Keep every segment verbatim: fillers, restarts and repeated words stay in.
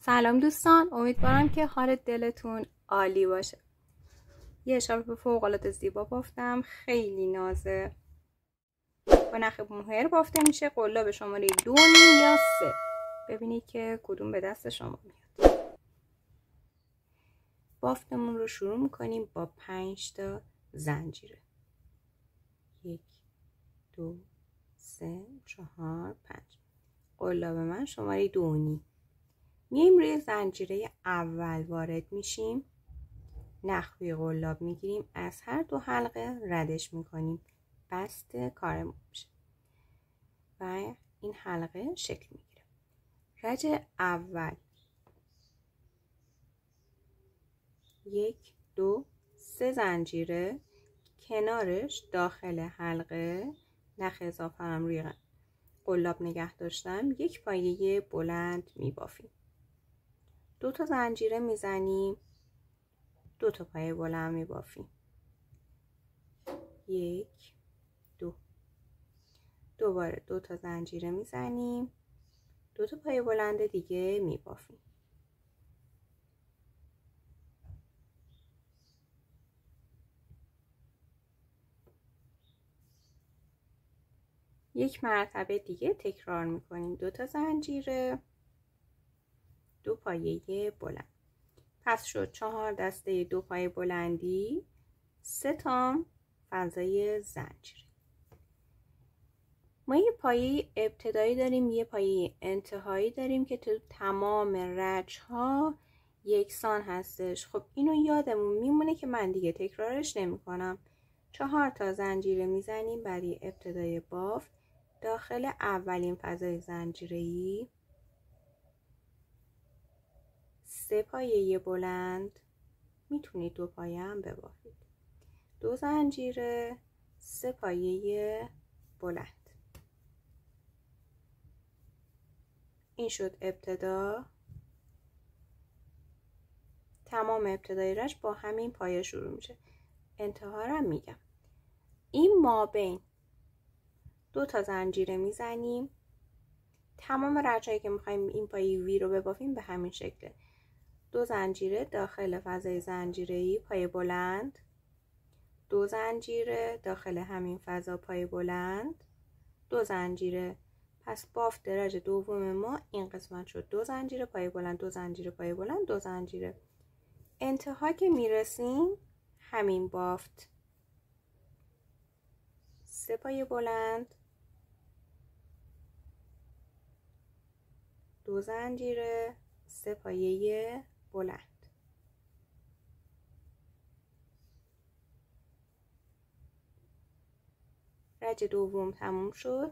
سلام دوستان، امیدوارم که حال دلتون عالی باشه. یه اشارب فوق‌العاده زیبا بافتم، خیلی نازه. با نخ موهر بافته میشه. قلاب شماره دو نیم یا سه. ببینید که کدوم به دست شما میاد. بافتمون رو شروع میکنیم با پنج تا زنجیره. یک، دو، سه، چهار، پنج. قلاب من شماره دو نیم. میایم روی زنجیره اول وارد میشیم، نخ روی قلاب میگیریم، از هر دو حلقه ردش میکنیم، بست کارمون میشه و این حلقه شکل میگیره. رج اول یک، دو، سه زنجیره، کنارش داخل حلقه نخ اضافه هم روی قلاب نگه داشتم، یک پایه بلند میبافیم. دو تا زنجیره میزنیم، دو تا پایه بلند میبافیم. یک، دو. دوباره دو تا زنجیره میزنیم، دو تا پایه بلند دیگه میبافیم. یک مرتبه دیگه تکرار میکنیم. دو تا زنجیره، دو پایه بلند. پس شد چهار دسته دو پایه بلندی، سه تا فضای زنجیره. ما یه پایه ابتدایی داریم، یه پایه انتهایی داریم که تو تمام رج ها یکسان هستش. خب اینو یادمون میمونه که من دیگه تکرارش نمی کنم. چهار تا زنجیره میزنیم برای ابتدای بافت داخل اولین فضای زنجیره‌ای، سه پایه بلند، میتونید دو پایه هم ببافید، دو زنجیره، سه پایه بلند. این شد ابتدا. تمام ابتدای رج با همین پایه شروع میشه. انتها رو میگم. این مابین دو تا زنجیره میزنیم. تمام رجایی که میخوایم این پایه وی رو ببافیم به همین شکله. دو زنجیره داخل فضای زنجیره‌ای پایه بلند، دو زنجیره داخل همین فضا پایه بلند، دو زنجیره. پس بافت درجه دوم ما این قسمت شد. دو زنجیره پایه بلند، دو زنجیره پایه بلند، دو زنجیره. انتها که میرسیم همین بافت، سه پایه بلند، دو زنجیره، سه پایه بلند. رج دوم تموم شد.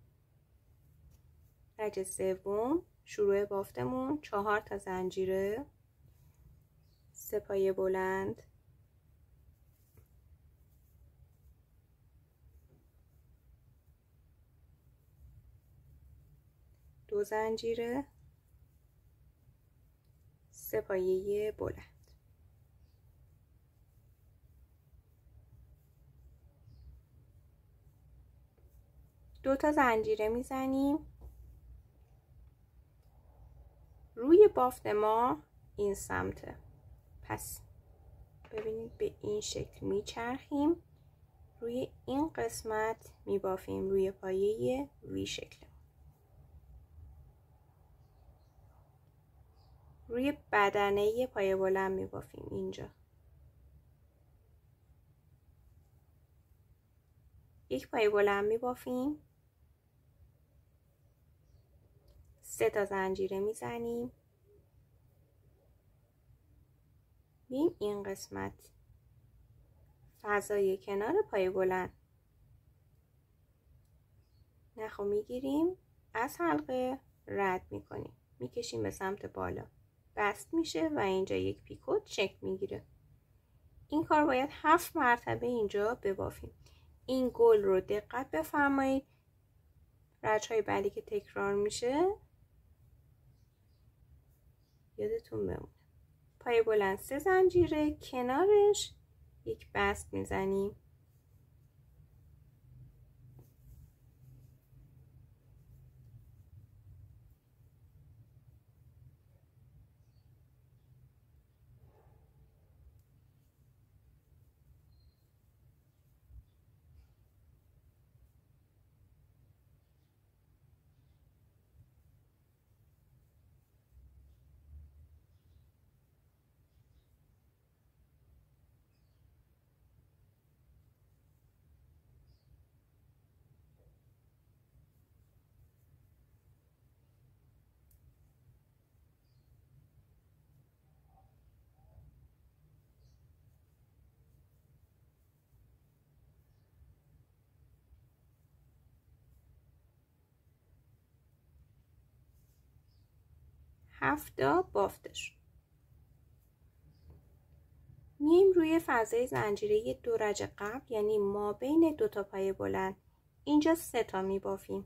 رج سوم شروع بافتمون چهار تا زنجیره، سه پایه بلند، دو زنجیره، سه پایه بلند. دو تا زنجیره میزنیم. روی بافت ما این سمته. پس ببینید به این شکل میچرخیم، روی این قسمت میبافیم، روی پایه وی شکل. روی بدنه پایه بلند میبافیم اینجا. یک پایه بلند میبافیم، سه تا زنجیره میزنیم، مییم این قسمت فضای کنار پایه بلند نخو میگیریم، از حلقه رد میکنیم، میکشیم به سمت بالا، بست میشه و اینجا یک پیکوت شکل میگیره. این کار باید هفت مرتبه اینجا ببافیم. این گل رو دقت بفرمایید. رج‌های بعدی که تکرار میشه یادتون بمونه. پایه بلند سه زنجیره، کنارش یک بست میزنیم. هفتا بافتش. میایم روی فضای زنجیره دورج قبل، یعنی ما بین دو تا پایه بلند، اینجا سه تا میبافیم.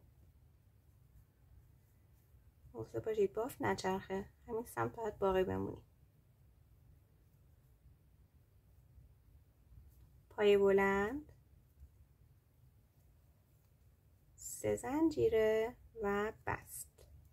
مواظب باشید بافت نچرخه، همین سمت باید باقی بمونیم. پایه بلند، سه زنجیره و بست.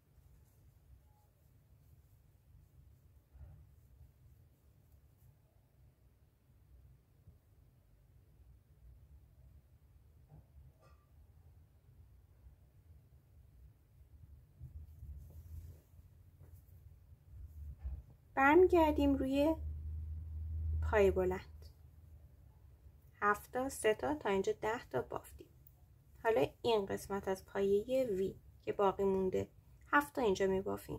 برمیگردیم روی پایه بلند، هفت تا سه تا تا اینجا ده تا بافتیم. حالا این قسمت از پایه وی که باقی مونده، هفت تا اینجا میبافیم.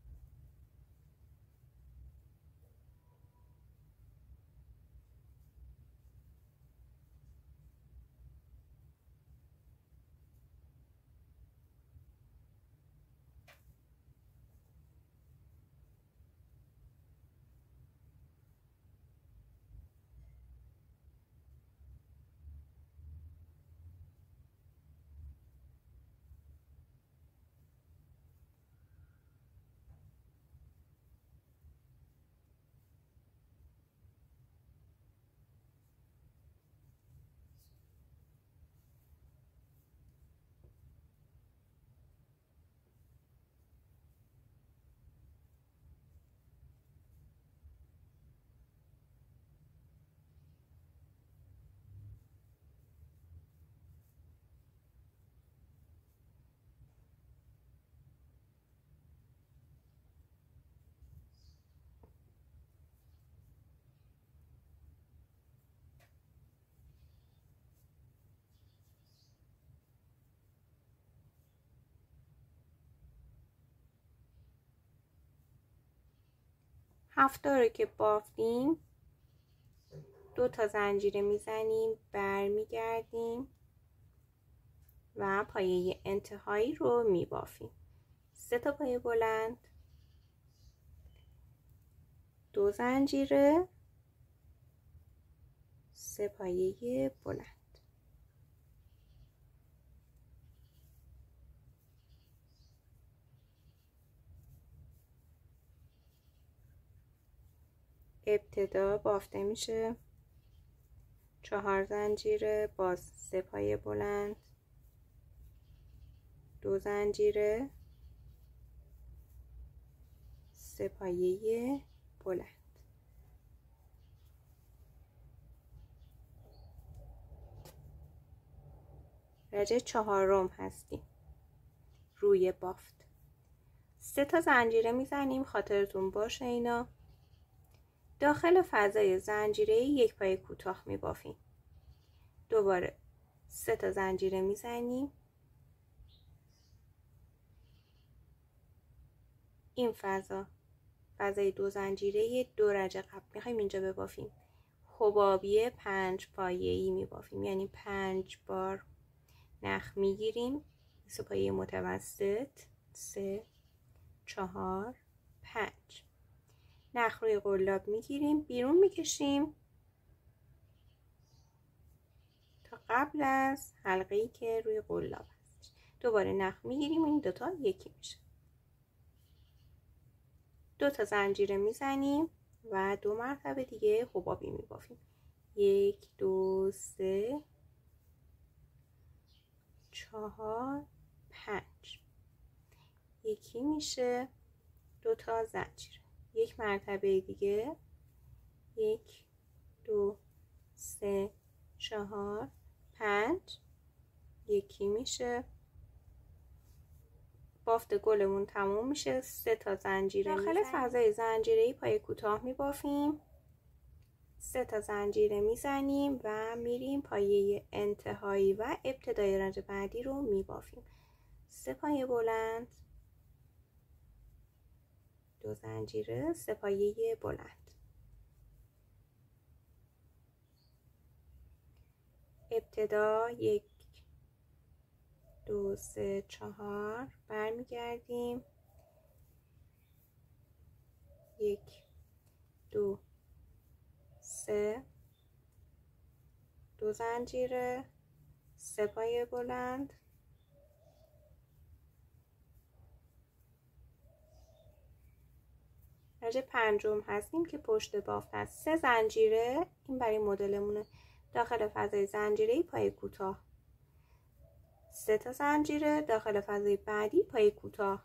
هفت تا رو که بافتیم، دو تا زنجیره میزنیم، برمیگردیم و پایه انتهایی رو میبافیم. سه تا پایه بلند، دو زنجیره، سه پایه بلند. ابتدا بافته میشه، چهار زنجیره، باز سه پایه بلند، دو زنجیره، سه پایه بلند. درجه چهارم هستیم روی بافت. سه تا زنجیره میزنیم، خاطرتون باشه اینا. داخل فضای زنجیره یک پایه کوتاه میبافیم. دوباره سه تا زنجیره میزنیم، این فضا فضای دو زنجیره دورج قبل میخوایم اینجا ببافیم. حبابی پنج پایه‌ای میبافیم، یعنی پنج بار نخ میگیریم، سه پایه متوسط، سه، چهار، پنج. نخ روی قلاب میگیریم، بیرون میکشیم تا قبل از حلقه‌ای که روی قلاب هست. دوباره نخ میگیریم، این دوتا یکی میشه. دو تا زنجیره میزنیم و دو مرتبه دیگه حبابی میبافیم. یک، دو، سه، چهار، پنج. یکی میشه. دو تا زنجیره، یک مرتبه دیگه، یک، دو، سه، چهار، پنج. یکی میشه. بافت گلمون تموم میشه. سه تا زنجیره داخل فضای زنجیره‌ای پای کوتاه میبافیم، سه تا زنجیره میزنیم و میریم پایه انتهایی و ابتدای رنج بعدی رو میبافیم. سه پایه بلند، دو زنجیره، سه پایه بلند. ابتدا یک، دو، سه، چهار، برمیگردیم، یک دو سه، دو زنجیره، سه پایه بلند، درجه پنجم هستیم که پشت بافت هست. سه زنجیره، این برای مدلمونه، داخل فضای زنجیره‌ای پای کوتاه. سه تا زنجیره داخل فضای بعدی پای کوتاه.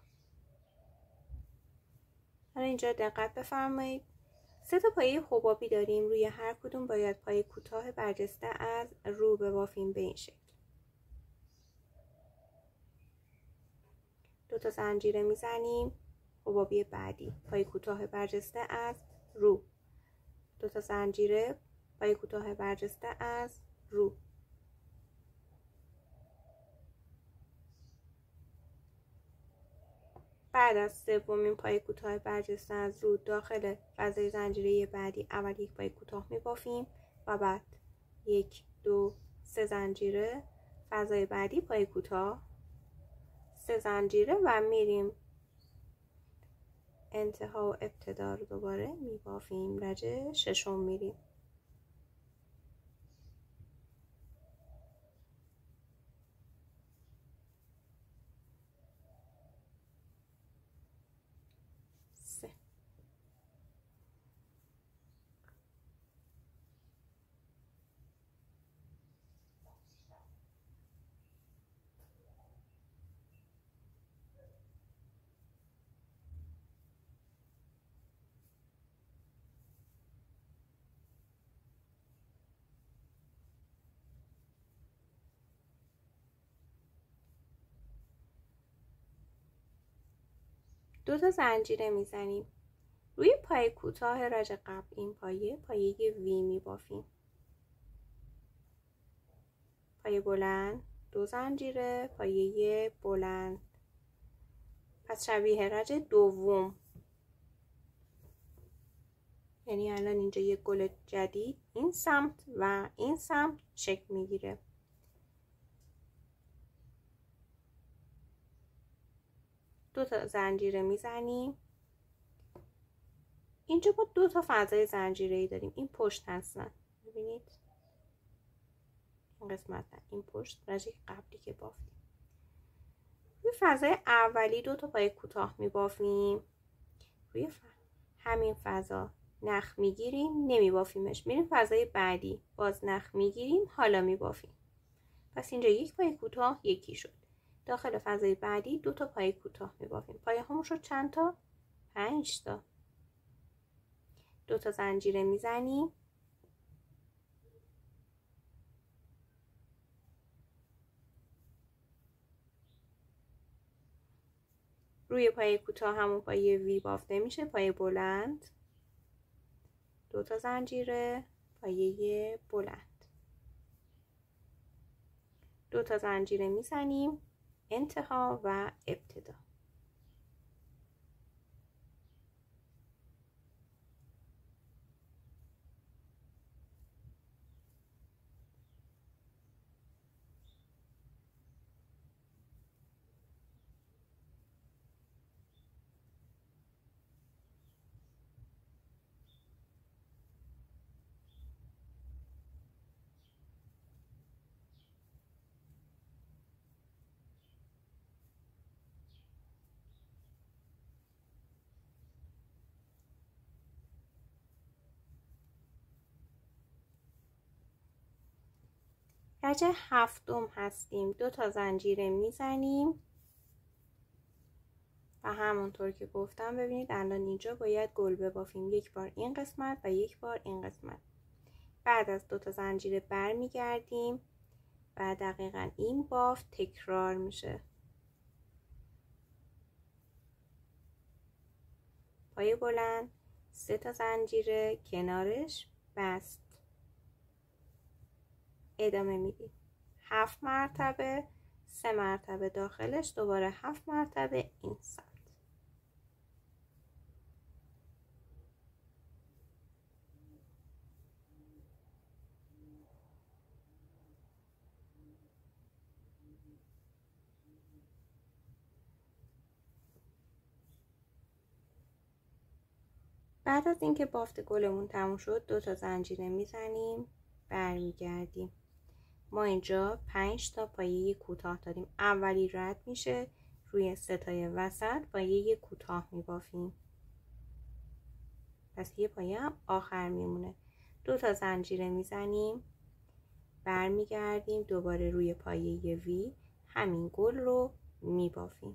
حالا اینجا دقت بفرمایید، سه تا پایه حبابی داریم، روی هر کدوم باید پای کوتاه برجسته از رو ببافیم به این شکل. دو تا زنجیره میزنیم، حبابی بعدی پای کوتاه برجسته از رو، دو تا زنجیره، پای کوتاه برجسته از رو. بعد از سومین پای کوتاه برجسته از رو داخل فضای زنجیره بعدی اول یک پای کوتاه میبافیم و بعد یک دو سه زنجیره، فضای بعدی پای کوتاه، سه زنجیره و میریم انتها و ابتدا رو دوباره میبافیم. درجه ششم میریم. سه. دو تا زنجیره میزنیم، روی پای کوتاه رج قبل این پایه پایه وی میبافیم، پایه بلند، دو زنجیره، پایه بلند. پس شبیه رج دوم، یعنی الان اینجا یک گل جدید این سمت و این سمت شکل میگیره. دو تا زنجیره میزنیم، اینجا با دو تا فضای زنجیره‌ای داریم، این پشت هستن، ببینید این قسمت نه، این پشت رژه قبلی که بافتیم. روی فضای اولی دو تا پای کوتاه میبافیم، روی ف... همین فضا نخ میگیریم، نمیبافیمش، میریم فضای بعدی، باز نخ میگیریم، حالا میبافیم. پس اینجا یک پای کوتاه یکی شد. داخل فضای بعدی دو تا پای کوتاه میبافیم. پایه همون شد چند تا؟ پنج تا. دو تا زنجیره میزنیم، روی پای کوتاه همون پایه وی بافته میشه، پایه بلند، دو تا زنجیره، پایه بلند، دو تا زنجیره میزنیم، انتها و ابتدا. درجه هفتم هستیم، دو تا زنجیره میزنیم و همونطور که گفتم ببینید الان اینجا باید گل ببافیم، یک بار این قسمت و یک بار این قسمت. بعد از دو تا زنجیره برمیگردیم و دقیقاً این بافت تکرار میشه. پایه بلند، سه تا زنجیره کنارش بست، ادامه میدیم. هفت مرتبه، سه مرتبه داخلش، دوباره هفت مرتبه این سمت. بعد از اینکه بافت گلمون تموم شد دو تا زنجیره میزنیم، برمیگردیم. ما اینجا پنج تا پایه کوتاه داریم. اولی رد میشه، روی ستای وسط پایه کوتاه میبافیم. پس یه پایه هم آخر میمونه. دو تا زنجیره میزنیم، برمیگردیم، دوباره روی پایه وی همین گل رو میبافیم.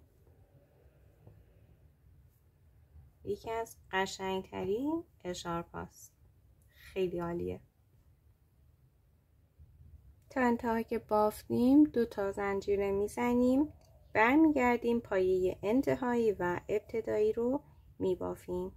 یکی از قشنگترین اشارپاست، خیلی عالیه. تا انتها که بافتیم دو تا زنجیره میزنیم، برمیگردیم، پایه انتهایی و ابتدایی رو میبافیم.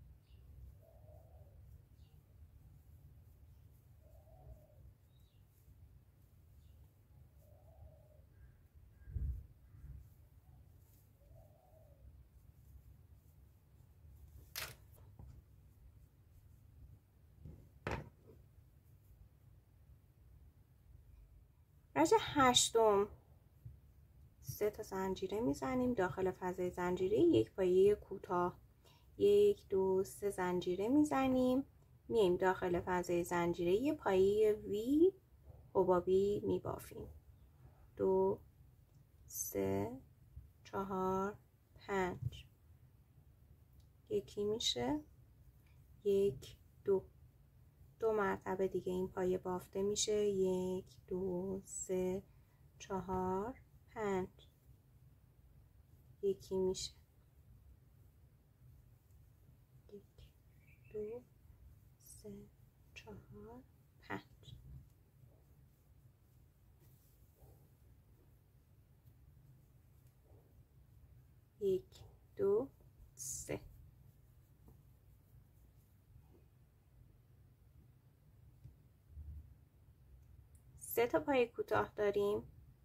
رژه هشتم، سه تا زنجیره میزنیم، داخل فضای زنجیره یک پایه کوتاه، یک دو سه زنجیره میزنیم، میایم داخل فضای زنجیره یه پایه وی حبابی میبافیم. دو سه چهار پنج، یکی میشه، یک دو دو مرتبه دیگه این پایه بافته میشه. یک دو سه چهار پنج، یکی میشه، یک دو سه چهار پنج. یک دو سه. سه تا پایه کوتاه داریم،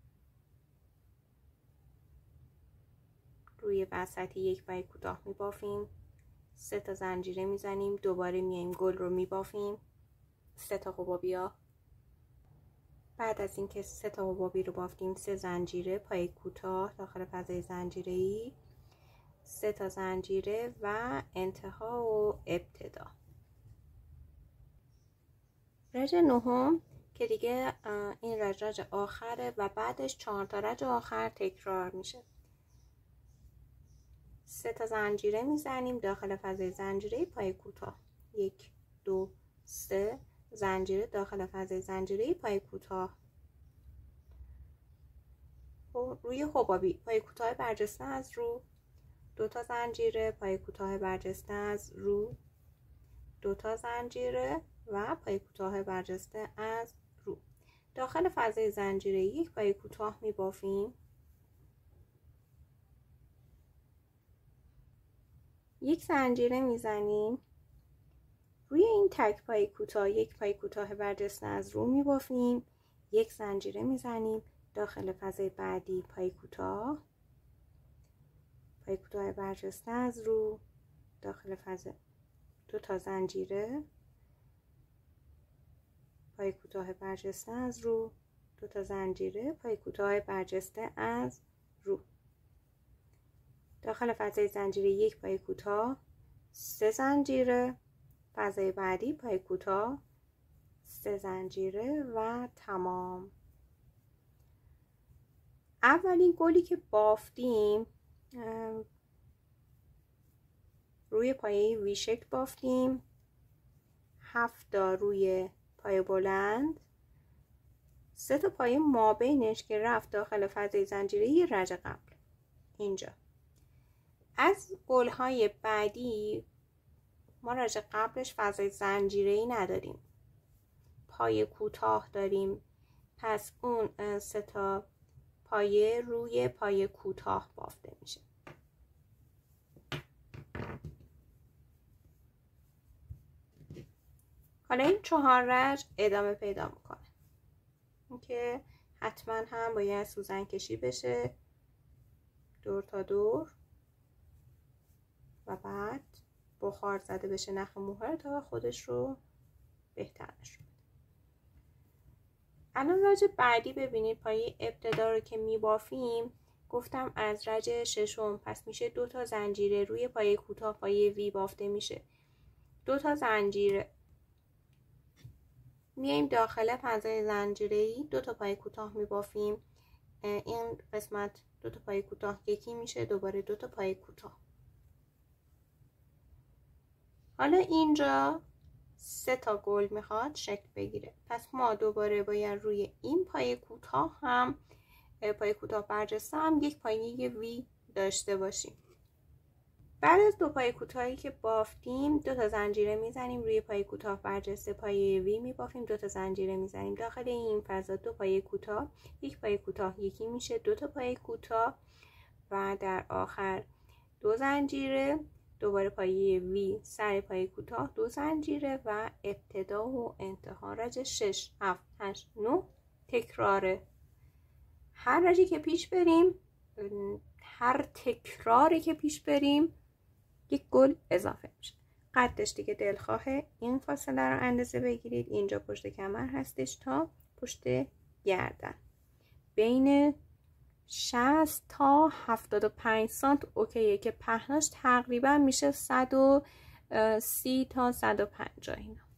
روی وسطی یک پایه کوتاه میبافیم، سه تا زنجیره میزنیم، دوباره میایم گل رو میبافیم، سه تا حبابیا. بعد از اینکه سه تا حبابی رو بافتیم، سه زنجیره پایه کوتاه داخل فضای زنجیره‌ای، سه تا زنجیره و انتها و ابتدا. رژه نهم که دیگه این رژه رژه آخره و بعدش چهار تا رژه آخر تکرار میشه. سه تا زنجیره میزنیم داخل فضای زنجیره پای کوتاه، یک دو سه زنجیره داخل فضای زنجیره پای کوتاه، روی حبابی پای کوتاه برجسته از رو، دو تا زنجیره پای کوتاه برجسته از رو، دو تا زنجیره و پای کوتاه برجسته از رو. داخل فضای زنجیره یک پای کوتاه میبافیم، یک زنجیره میزنیم، روی این تک پای کوتاه یک پای کوتاه برجسته از رو میبافیم، یک زنجیره میزنیم، داخل فضای بعدی پای کوتاه، پای کوتاه برجسته از رو، داخل فضا دو تا زنجیره، پای کوتاه برجسته از رو، دو تا زنجیره، پای کوتاه برجسته از رو، داخل فضای زنجیره یک پای کوتاه، سه زنجیره، فضای بعدی پای کوتاه، سه زنجیره و تمام. اولین گلی که بافتیم روی پایه وی شکل بافتیم، هفت تا روی پایه بلند، سه تا پایه مابینش که رفت داخل فضای زنجیره یه رژه قبل. اینجا از گل‌های بعدی ما رژه قبلش فضای زنجیره‌ای نداریم، پایه کوتاه داریم، پس اون سه تا پایه روی پایه کوتاه بافته میشه. حالا این چهار رژ ادامه پیدا میکنه که حتما هم باید سوزن کشی بشه دور تا دور و بعد بخار زده بشه نخ موهر تا خودش رو بهتر نشون بده. الان رژ بعدی ببینید پایه ابتدا رو که میبافیم گفتم از رژ ششم، پس میشه دو تا زنجیره روی پایه کوتاه پایه وی بافته میشه، دو تا زنجیره. میایم داخل فضای زنجیره‌ای، دو تا پای کوتاه میبافیم. این قسمت دو تا پای کوتاه یکی میشه، دوباره دو تا پای کوتاه. حالا اینجا سه تا گل میخواد شکل بگیره، پس ما دوباره باید روی این پای کوتاه هم پای کوتاه برجسته هم یک پایه وی داشته باشیم. بعد از دو پای کوتاهی که بافتیم دو تا زنجیره میزنیم روی پای کوتاه برجسته، پایه وی میبافیم، دو تا زنجیره میزنیم داخل این فضا. دو پای کوتاه، یک پای کوتاه یکی میشه، دو تا پای کوتاه و در آخر دو زنجیره، دوباره پایه وی، سر پای کوتاه، دو زنجیره و ابتدا و انتها رج شش هفت هشت نه تکراره. هر رجی که پیش بریم، هر تکراری که پیش بریم یک گل اضافه میشه. قدش دیگه دلخواهه، این فاصله رو اندازه بگیرید. اینجا پشت کمر هستش تا پشت گردن، بین شصت تا هفتاد و پنج سانت اوکیه که پهناش تقریبا میشه صد و سی تا صد و پنجاه اینا.